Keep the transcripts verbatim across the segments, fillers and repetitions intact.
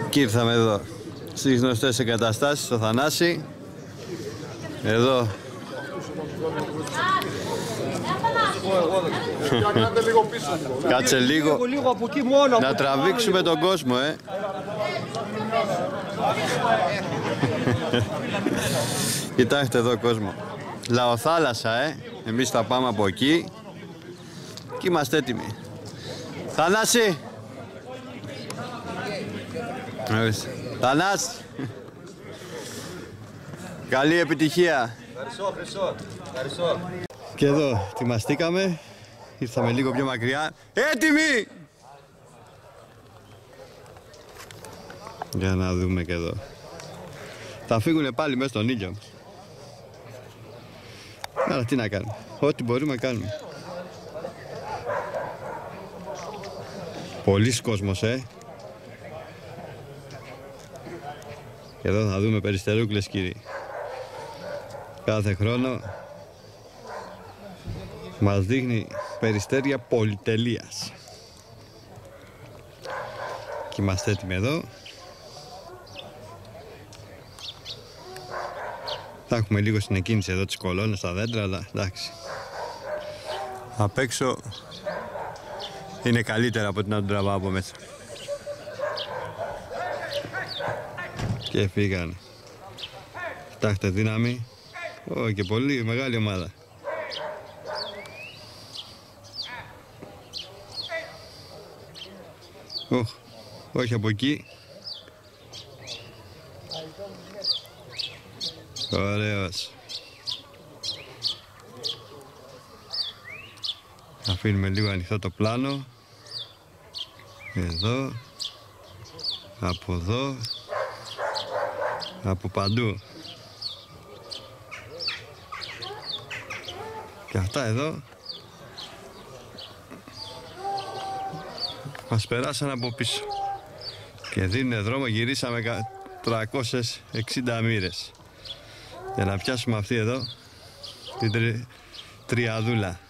Και ήρθαμε εδώ στις γνωστές εγκαταστάσεις, στο Θανάση. Εδώ κάτσε λίγο να τραβήξουμε τον κόσμο, ε. Κοιτάξτε εδώ κόσμο. Λαοθάλασσα, ε. Εμείς θα πάμε από εκεί και είμαστε έτοιμοι. Θανάση! Θανάση! Καλή επιτυχία! Ευχαριστώ, Χρυσό. Ευχαριστώ. Και εδώ ετοιμαστήκαμε. Ήρθαμε λίγο πιο μακριά. Έτοιμοι! Για να δούμε και εδώ. Θα φύγουνε πάλι μέσα στον ήλιο. Αλλά τι να κάνουμε. Ό,τι μπορούμε να κάνουμε. Πολύς κόσμος, ε. Και εδώ θα δούμε περιστερούκλες, κύριοι. Κάθε χρόνο μας δείχνει περιστέρια πολυτελείας. Και είμαστε έτοιμοι εδώ. Θα έχουμε λίγο συνεκκίνηση εδώ τις κολόνες στα δέντρα, αλλά εντάξει. Απ' έξω είναι καλύτερα από την να τον τραβάω από μέσα. Και φύγανε. Κοιτάξτε, δύναμη. Ω, και πολύ μεγάλη ομάδα. Οχ, όχι από εκεί. Ωραίος. Αφήνουμε λίγο ανοιχτό το πλάνο. Εδώ. Από εδώ. Από παντού. Και αυτά εδώ μας περάσαν από πίσω και δίνουν δρόμο. Γυρίσαμε τριακόσιες εξήντα μοίρες για να πιάσουμε αυτή εδώ την τρι... τριαδούλα.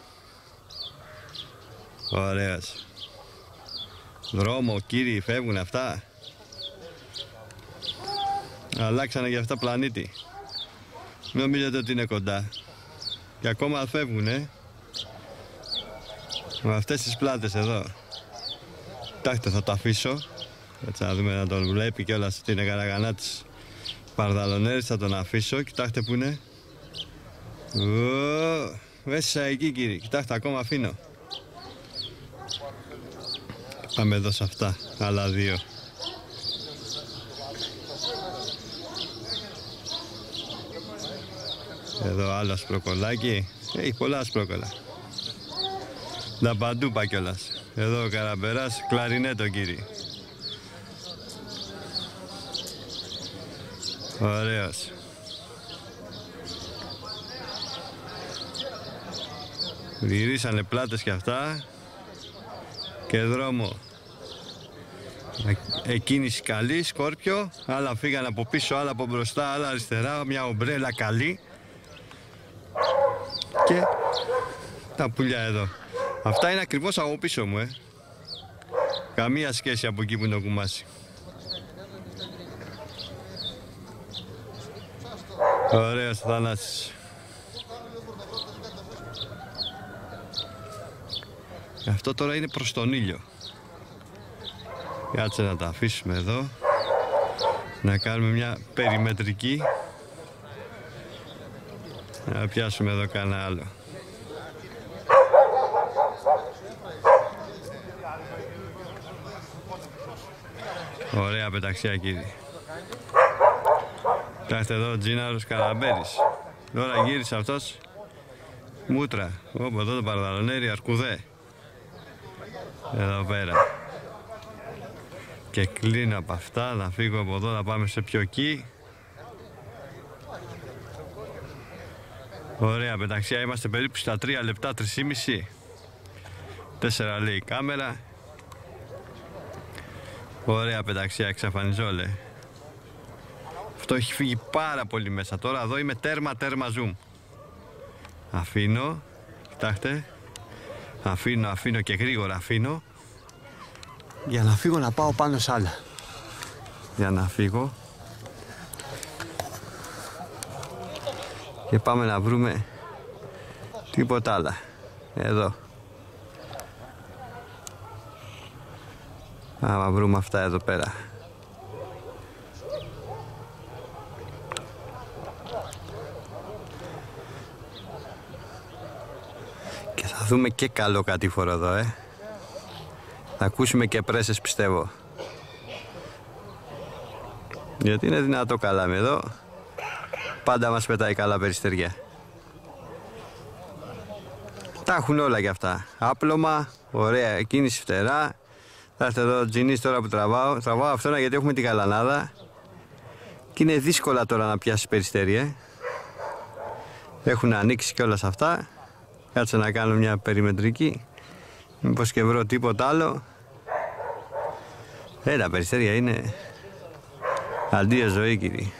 Ωραίος δρόμο, κύριοι, φεύγουν αυτά. Αλλάξανε για αυτά πλανήτη. Νομίζετε ότι είναι κοντά και ακόμα φεύγουνε με αυτές τις πλάτες εδώ. Κοιτάξτε, θα το αφήσω έτσι να δούμε, να τον βλέπει και όλα στην γαραγανά της παρδαλονέρης. Θα τον αφήσω, κοιτάξτε που είναι. Ω, μέσα εκεί, κύριοι, κοιτάξτε, ακόμα αφήνω. Πάμε εδώ σε αυτά, άλλα δύο. Εδώ άλλο σπροκολάκι. Έχει πολλά σπρόκολα. Τα παντούπα κιόλας. Εδώ ο Καραμπεράς, κλαρινέτο, κύριοι. Ωραίος. Γυρίσανε πλάτες κι αυτά. Και δρόμο. Εκκίνηση καλή, Σκόρπιο. Άλλα φύγανε από πίσω, άλλα από μπροστά, άλλα αριστερά. Μια ομπρέλα καλή. Και τα πουλιά εδώ. Αυτά είναι ακριβώς από πίσω μου, ε. Καμία σχέση από εκεί που είναι το κουμάσι. Ωραίος Θανάσης. Αυτό τώρα είναι προς τον ήλιο. Κάτσε να τα αφήσουμε εδώ. Να κάνουμε μια περιμετρική. Να πιάσουμε εδώ κανένα άλλο. Ωραία πεταξιά, κύριοι. Κοιτάξτε εδώ ο Τζίναρος Καραμπέρης. Τώρα γύρισε αυτός μούτρα. Όπου εδώ το παρδαλονέρι αρκουδέ. Εδώ πέρα. Και κλείνω από αυτά. Να φύγω από εδώ, να πάμε σε πιο εκεί. Ωραία πεταξιά, είμαστε περίπου στα τρία λεπτά, τρία και μισό. τέσσερα λέει η κάμερα. Ωραία πεταξιά, εξαφανιζόλε. Αυτό έχει φύγει πάρα πολύ μέσα. Τώρα εδώ είμαι τέρμα τέρμα zoom. Αφήνω, κοιτάξτε. Αφήνω, αφήνω και γρήγορα αφήνω. Για να φύγω να πάω πάνω σ' άλλα. για να φύγω και πάμε να βρούμε τίποτα άλλα. Εδώ. Άμα βρούμε αυτά εδώ πέρα. Και θα δούμε και καλό κατήφορο εδώ, ε. Θα ακούσουμε και πρέσες, πιστεύω. Γιατί είναι δυνατό καλάμι εδώ. Πάντα μας πετάει καλά περιστεριά. Τα έχουν όλα για αυτά. Άπλωμα, ωραία κίνηση φτερά. Θα έρθει εδώ ο Τζινής τώρα που τραβάω. Τραβάω αυτόνα γιατί έχουμε την καλανάδα. Και είναι δύσκολα τώρα να πιάσει περιστερία. Έχουν ανοίξει κιόλας αυτά. Κάτσε να κάνω μια περιμετρική. Μήπως και βρω τίποτα άλλο. Ε, τα περιστέρια είναι αντίο ζωή, κύριοι.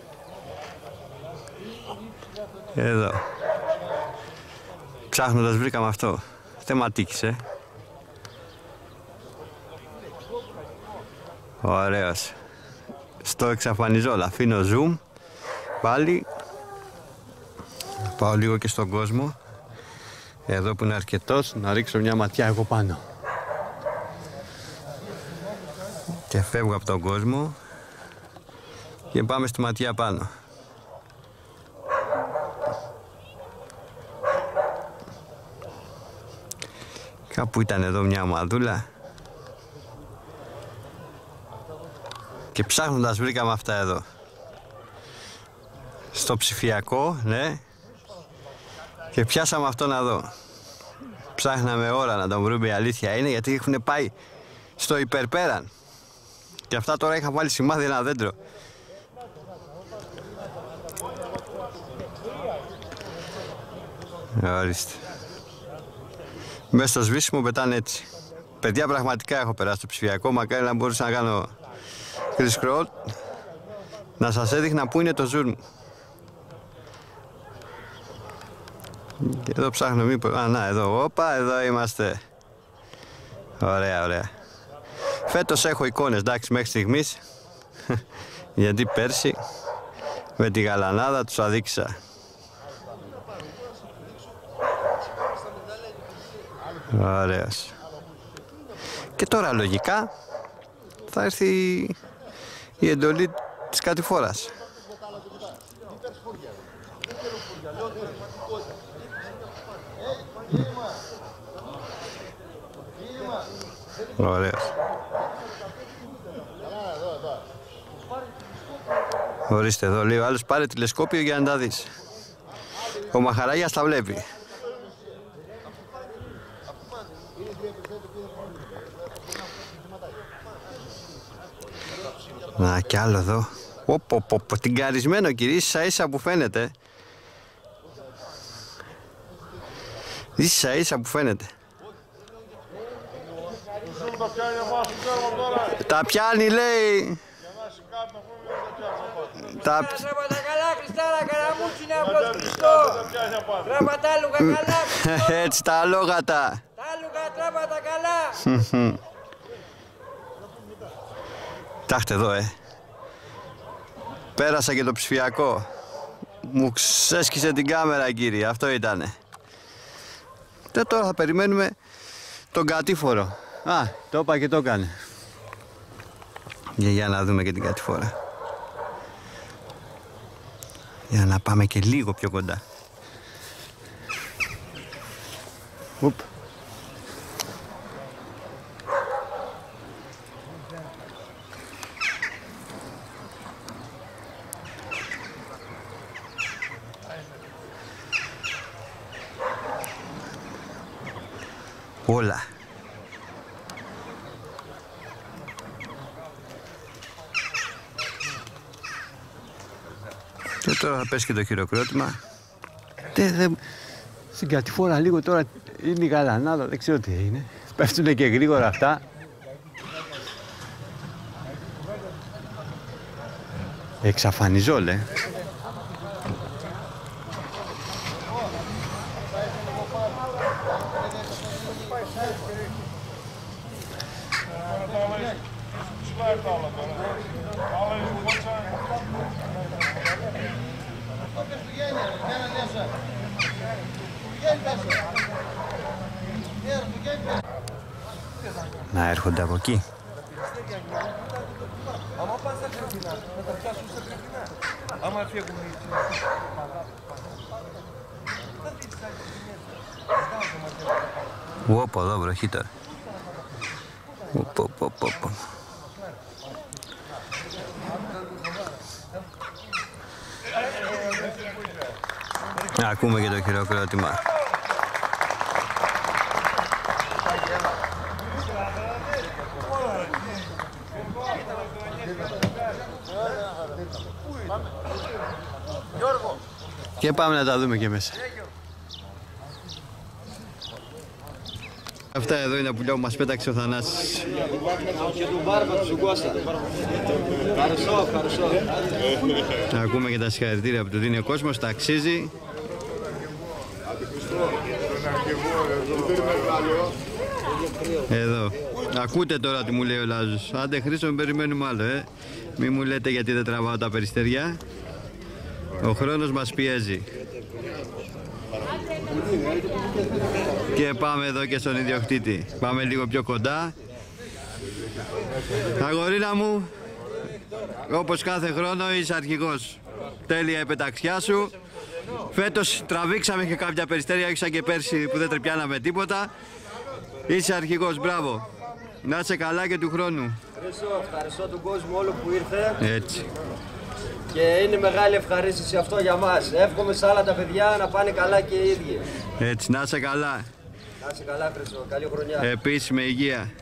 Εδώ. Ψάχνοντας βρήκαμε αυτό. Θεματίκησε. Ωραίος. Στο εξαφανιζόλ. Αφήνω zoom. Πάλι. Πάω λίγο και στον κόσμο. Εδώ που είναι αρκετός. Να ρίξω μια ματιά εγώ πάνω. Και φεύγω από τον κόσμο. Και πάμε στη ματιά πάνω. Κάπου ήταν εδώ μια ομαδούλα. Και ψάχνοντας βρήκαμε αυτά εδώ. Στο ψηφιακό, ναι. Και πιάσαμε αυτόν εδώ. Ψάχναμε ώρα να τον βρούμε, η αλήθεια είναι, γιατί έχουν πάει στο υπερπέραν. Και αυτά τώρα είχα βάλει σημάδι ένα δέντρο. Ορίστε. Μέσα στο σβήσιμο πετάνε έτσι. Παιδιά, πραγματικά έχω περάσει το ψηφιακό. Μακάρι να μπορούσα να κάνω scroll. Να σας έδειχνα πού είναι το zoom. Και εδώ ψάχνω μήπως... Α, να, εδώ. Όπα, εδώ είμαστε. Ωραία, ωραία. Φέτος έχω εικόνες, εντάξει, μέχρι στιγμής. Γιατί πέρσι με τη γαλανάδα τους αδείξα. Ωραίος. Και τώρα λογικά θα έρθει η εντολή της κατηφόρας. Ωραίος. Ορίστε εδώ, λέει ο άλλος, πάρε τηλεσκόπιο για να τα δεις. Ο Μαχαράγιας τα βλέπει. Να, κι άλλο εδώ. Οπο, οπο, οπο, την καρισμένο, κύριε, ίσα ίσα που φαίνεται. Ίσα ίσα που φαίνεται. Τα πιάνει, λέει. Τα... Τράβα τα καλά, Χριστάρα, καραμούτσι είναι απλώς Χριστό. Τράβα τα άλογα καλά, Χριστό. Έτσι, τα αλόγατα. Τα άλογα, τράβα τα καλά. Κοιτάξτε εδώ, ε. Πέρασα και το ψηφιακό. Μου ξέσκισε την κάμερα, κύριε. Αυτό ήτανε. Και τώρα θα περιμένουμε τον κατήφορο. Α, το είπα και το έκανε. Για, για να δούμε και την κατηφόρα. Για να πάμε και λίγο πιο κοντά. Ουπ. Όλα. Και τώρα θα πέσει και το χειροκρότημα. Δε, δε... Στην κατηφόρα λίγο τώρα είναι η γαλανάδα, δεν ξέρω τι είναι. Πέφτουνε και γρήγορα αυτά. Εξαφανιζόλε. Να έρχονται από εκεί. Άμα πας στα Κρεπινά, θα τα πιάσουν στα Κρεπινά. Άμα φύγουν οι Ωπα, εδώ βροχή τώρα. Ωπα, ωπα, ωπα. Ακούμε και το χειροκρότημα. Και πάμε να τα δούμε και μέσα. Αυτά εδώ είναι τα πουλιά που μας πέταξε ο Θανάσης. Και του Μπάρμπα του Κώστα. Ευχαριστώ, ευχαριστώ. Να ακούμε και τα συγχαρητήρια που του δίνει ο κόσμος, τα αξίζει. Εδώ. Ακούτε τώρα τι μου λέει ο Λάζος. Άντε Χρήστο, μην περιμένουμε άλλο, ε. Μη μου λέτε γιατί δεν τραβάω τα περιστεριά. Ο χρόνος μας πιέζει. Και πάμε εδώ και στον ιδιοκτήτη. Πάμε λίγο πιο κοντά. Αγορίνα μου, όπως κάθε χρόνο είσαι αρχηγός. Τέλεια η πεταξιά σου. Φέτος τραβήξαμε και κάποια περιστέρια, όχι σαν και πέρσι που δεν τρεπιάναμε τίποτα. Είσαι αρχηγός, μπράβο. Να είσαι καλά και του χρόνου. Ευχαριστώ, ευχαριστώ τον κόσμο όλο που ήρθε. Έτσι. Και είναι μεγάλη ευχαρίστηση αυτό για μας. Εύχομαι σε άλλα τα παιδιά να πάνε καλά και οι ίδιοι. Έτσι, να είσαι καλά. Να είσαι καλά, Χρήστο. Καλή χρονιά. Επίσης με υγεία.